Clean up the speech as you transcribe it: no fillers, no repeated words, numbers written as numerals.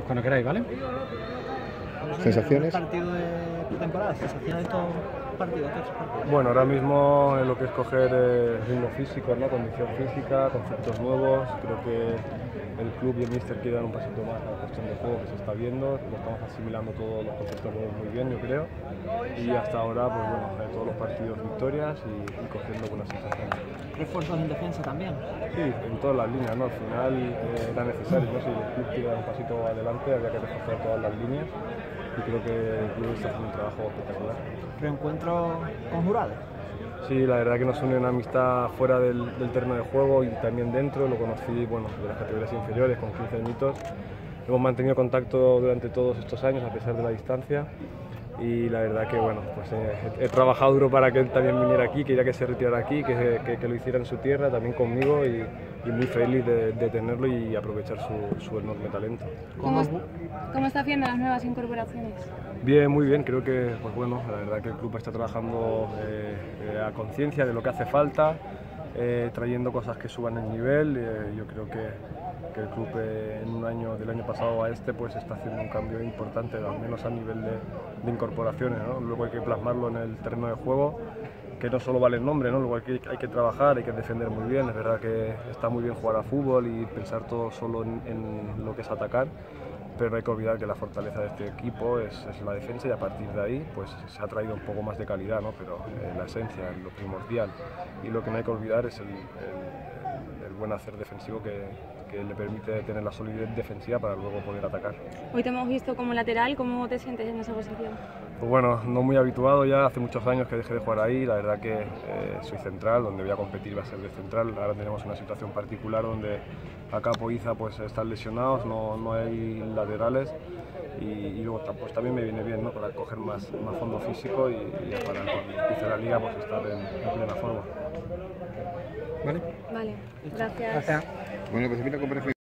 Cuando queráis, ¿vale? ¿Sensaciones? ¿Partido de temporada? ¿Sensaciones de estos partidos? Bueno, ahora mismo en lo que es coger ritmo físico, ¿no? Condición física, conceptos nuevos, creo que el club y el míster quieren dar un pasito más a la cuestión de juego que se está viendo, lo estamos asimilando todos los conceptos nuevos muy bien, yo creo, y hasta ahora, pues bueno, todos los partidos victorias y cogiendo buenas sensaciones. ¿Refuerzos en defensa también? Sí, en todas las líneas, ¿no? Al final era necesario, ¿no? Si el club quiere dar un pasito adelante, había que reforzar todas las líneas y creo que el club está haciendo un trabajo espectacular. ¿Reencuentro con Jurado? Sí, la verdad que nos une una amistad fuera del terreno de juego y también dentro. Lo conocí, bueno, de las categorías inferiores, con 15 añitos. Hemos mantenido contacto durante todos estos años, a pesar de la distancia. Y la verdad que, bueno, pues he trabajado duro para que él también viniera aquí, quería que se retirara aquí, que lo hiciera en su tierra, también conmigo, y muy feliz de tenerlo y aprovechar su enorme talento. ¿Cómo está haciendo las nuevas incorporaciones? Bien, muy bien, creo que, pues bueno, la verdad que el club está trabajando a conciencia de lo que hace falta, trayendo cosas que suban el nivel. Yo creo que el club en un año, del año pasado a este, pues está haciendo un cambio importante, al menos a nivel de incorporaciones, ¿no? Luego hay que plasmarlo en el terreno de juego, que no solo vale el nombre, ¿no? Luego hay que trabajar, hay que defender muy bien. Es verdad que está muy bien jugar a fútbol y pensar todo solo en lo que es atacar, pero no hay que olvidar que la fortaleza de este equipo es la defensa, y a partir de ahí pues se ha traído un poco más de calidad, ¿no? Pero la esencia, lo primordial, y lo que no hay que olvidar es el buen hacer defensivo que le permite tener la solidez defensiva para luego poder atacar. Hoy te hemos visto como lateral, ¿cómo te sientes en esa posición? Pues bueno, no muy habituado ya, hace muchos años que dejé de jugar ahí. La verdad que soy central, donde voy a competir va a ser de central. Ahora tenemos una situación particular donde Acapo y Iza pues están lesionados, no hay laterales, y luego pues también me viene bien, ¿no? Para coger más fondo físico y para cuando empiece la liga pues estar en plena forma. ¿Vale? Vale, gracias. Gracias. Bueno, pues mira,